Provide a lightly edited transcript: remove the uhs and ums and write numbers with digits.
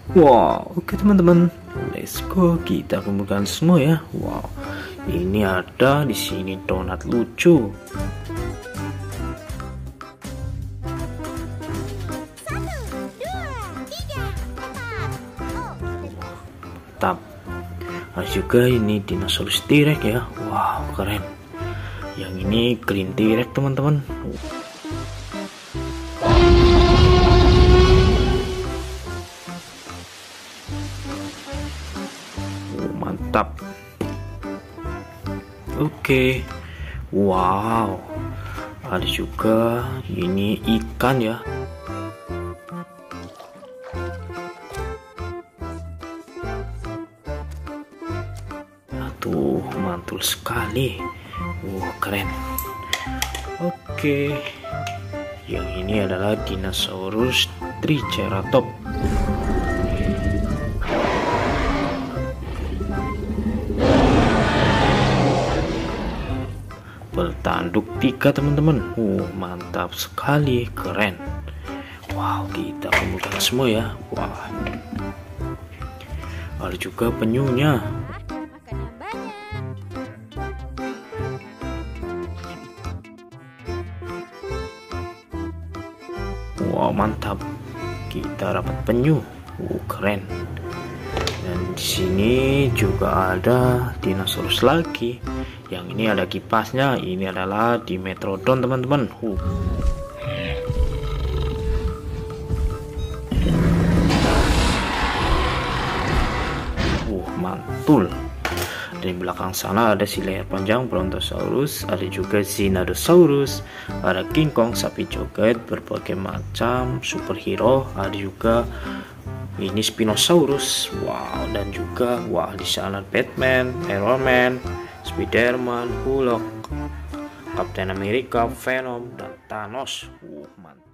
Wow, oke teman-teman, let's go, kita kumpulkan semua ya. Wow, ini ada di sini donat lucu. Mantap. Ada juga ini dinosaurus T-Rex ya. Wow, keren. Yang ini green T-Rex teman-teman. Mantap. Oke. Wow, ada juga ini ikan ya. Tuh, mantul sekali. Keren. Oke, yang ini adalah dinosaurus Triceratops. Bertanduk 3 teman-teman. Mantap sekali, keren. Wow, kita kumpulkan semua ya. Wah, ada juga penyunya. Wow, mantap. Kita dapat penyu. Keren. Dan di sini juga ada dinosaurus lagi. Yang ini ada kipasnya. Ini adalah Dimetrodon teman-teman. Mantul. Di belakang sana ada si leher panjang Brontosaurus, ada juga Zinnodosaurus, ada King Kong, sapi joget, berbagai macam superhero, ada juga ini Spinosaurus. Wow, dan juga di sana Batman, Iron Man, Spiderman, Hulk, Captain America, Venom, dan Thanos. Mantap.